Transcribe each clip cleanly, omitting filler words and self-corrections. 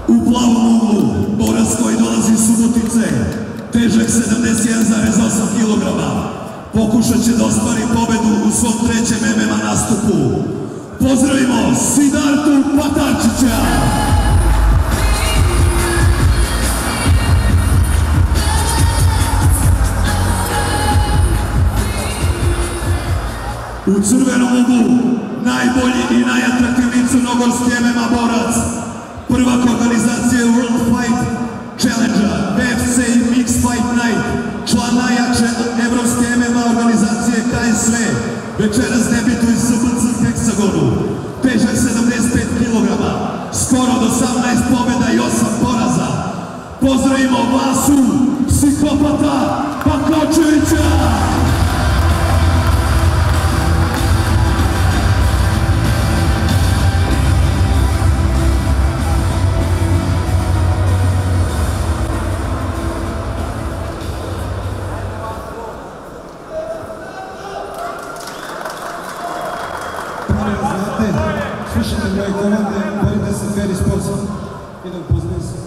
U plavom uglu borac koji dolazi iz Subotice, težak 71,8 kg. Pokušat će da ostvari pobedu u svom trećem MMA nastupu. Pozdravimo Sidartu Patarcića! U crvenom uglu najbolji i najatraktivniji crnogorski MMA borac, prvak organizacije World Fight Challenge, VFC i Mixed Fight Night, član najjače evropske MMA organizacije KSV, večeras debituje iz SBC Heksagonu, težak 75 kg, skoro od 18 pobjeda i 8 poraza. Pozdravimo Vasu Psihopata Bakocevića! Slušajte moje komande, borite se fair i sportski. Idem poznajem se.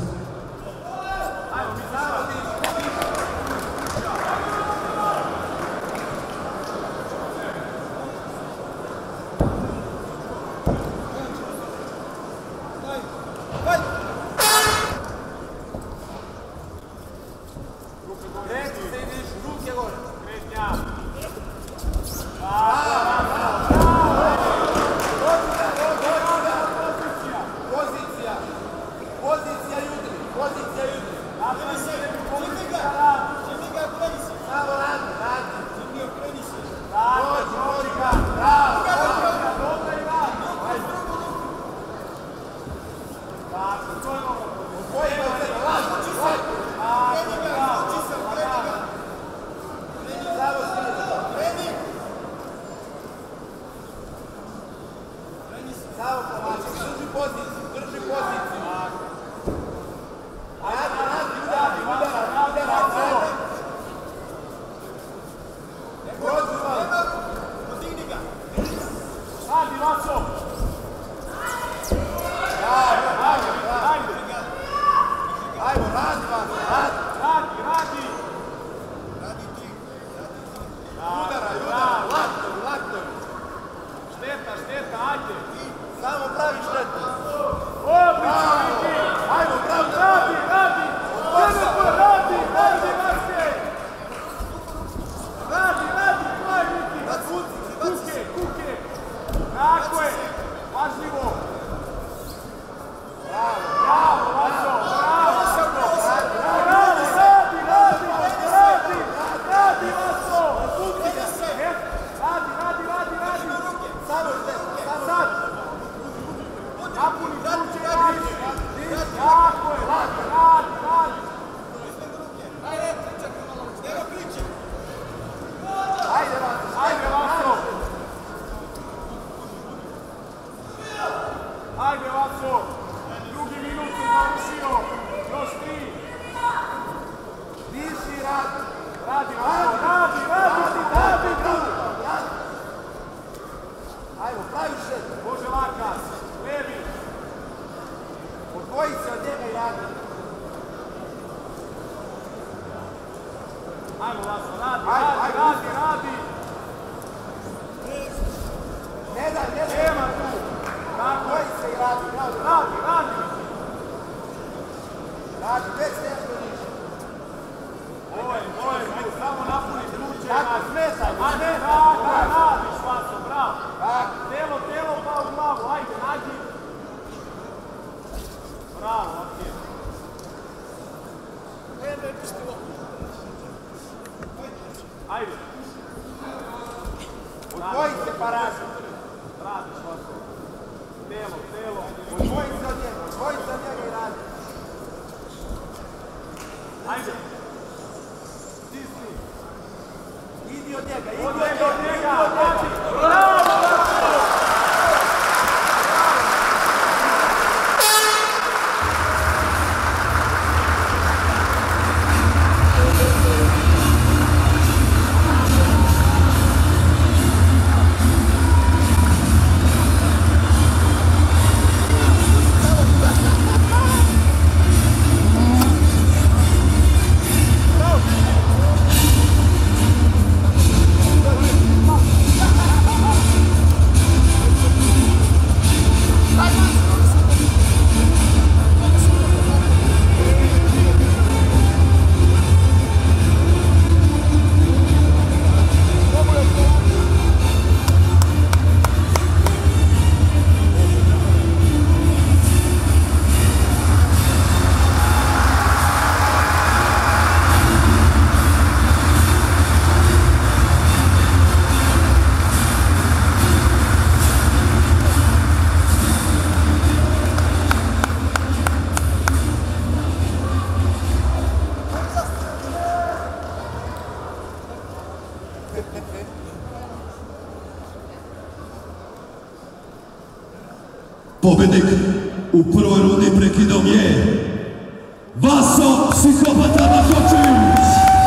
Pobednik u prvoj rundi prekidom je VASO Bakocevic.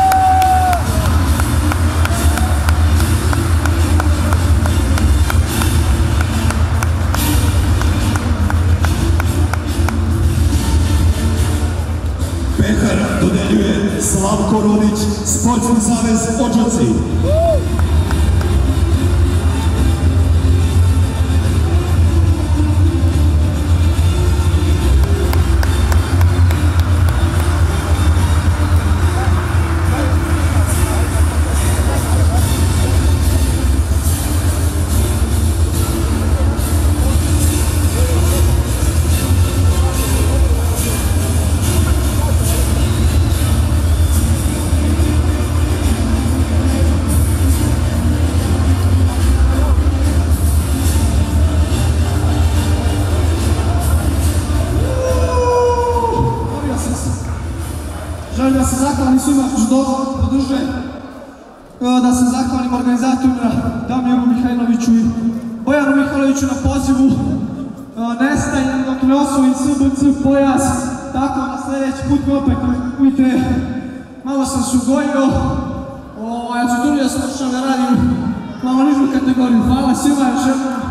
Pehar dodeljuje Slavko Rodić, Sportski savez Odzaci. Želim da se zahvalim svima što podrže, da se zahvalim organizatorima Damiru Mihajloviću i Bojanu Mihajloviću na pozivu. Nestajem dok ne osvojim SBC pojas, tako da sljedeći put me opet vidite, malo sam se ugojio, ja ću trudio sam da radim malo nižu kategoriju. Hvala svima još jednom.